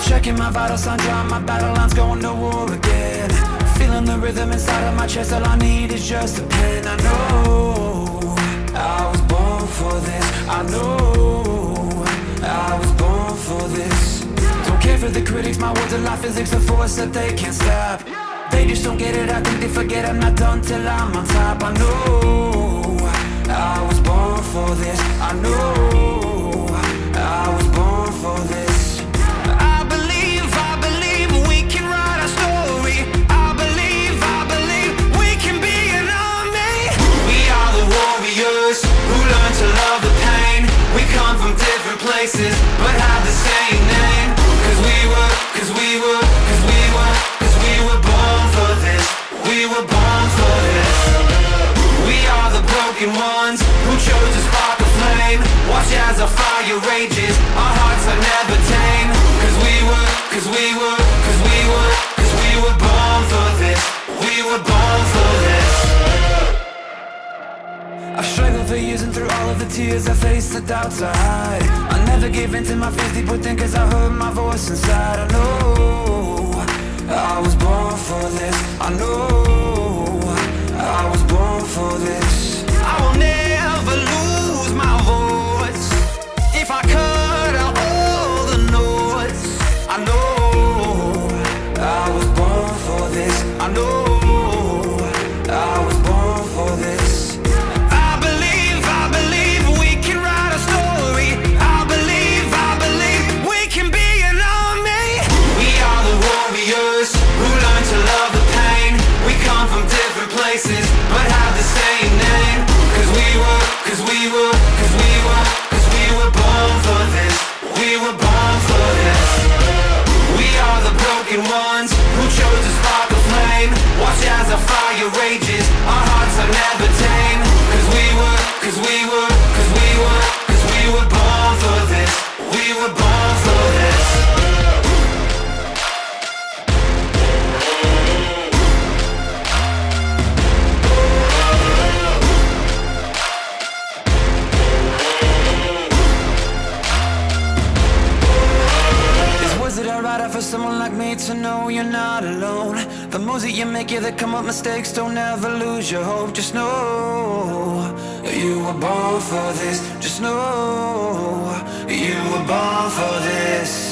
Checking my vital signs, drawing my battle lines, going to war again. Feeling the rhythm inside of my chest, all I need is just a pen. I know I was born for this. I know I was born for this. Don't care for the critics, my words are like physics, a force that they can't stop. They just don't get it, I think they forget I'm not done till I'm on top. I know I was born for this. I know I was born for this. I believe we can write our story. I believe we can be an army. We are the warriors who learn to love the pain. We come from different places but have the same name. Cause we were born for this. We were born for this. We are the broken ones who chose to spark a flame. Watch as our fire rages, our hearts are never tame. Cause we were born for this. We were born for this. I've struggled for years and through all of the tears I faced, the doubts I hide. I never gave in to my fears deep within, cause I heard my voice inside. I know I was born for this. I know I was born for this. I will never lose my voice if I cut out all the noise. I know I was born for this. I know I was born for this. I believe we can write a story. I believe we can be an army. We are the warriors who learn to love the pain. We come from different places but have the same name. Cause we were born for this. We were born for this. We are the broken ones who chose to spark a flame. Watch as our fire rages, our hearts are never tame. Cause we were born for this. We were born for this. For someone like me to know you're not alone. The moves that you make, yeah, that come up mistakes. Don't ever lose your hope. Just know you were born for this. Just know you were born for this.